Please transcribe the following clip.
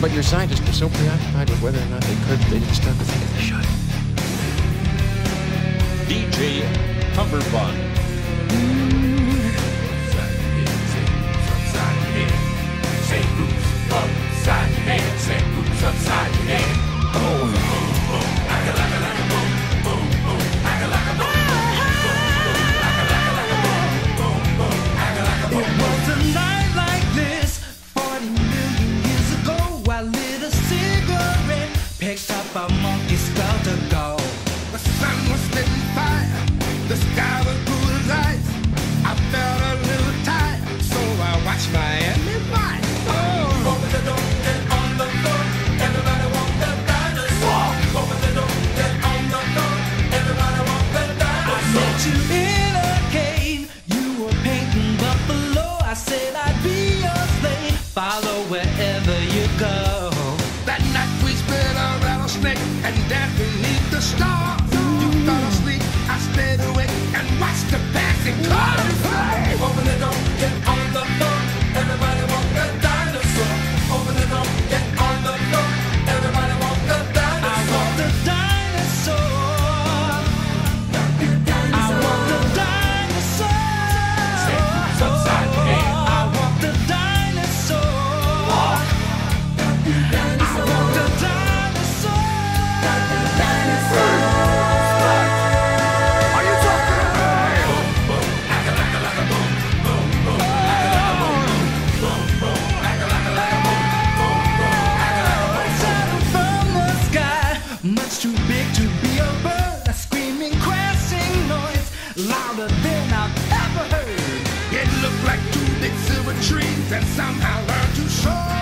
But your scientists were so preoccupied with whether or not they didn't start to think they should. DJ Cumberbund. A monkey spelled to go. The sun was spitting fire, the sky was blue as ice. I felt a little tired, so I watched Miami Vice. Oh, open the door, get on the floor. Everybody want the dinosaur. Open the door, get on the floor. Everybody want the dinosaur. I met you in a cave, you were painting buffalo. I said I'd be your slave, follow wherever you go. That night we split a rattlesnake and danced beneath the stars. You fell asleep, I stayed awake and watched the passing cars. Open the door, get on the floor. Everybody want the dinosaur. Open the door, get on the floor. Everybody want the dinosaur. I want the dinosaur. I want the dinosaur. Upside down. I want the dinosaur. Much too big to be a bird, a screaming, crashing noise, louder than I've ever heard. It looked like two big silver trees that somehow learned to soar.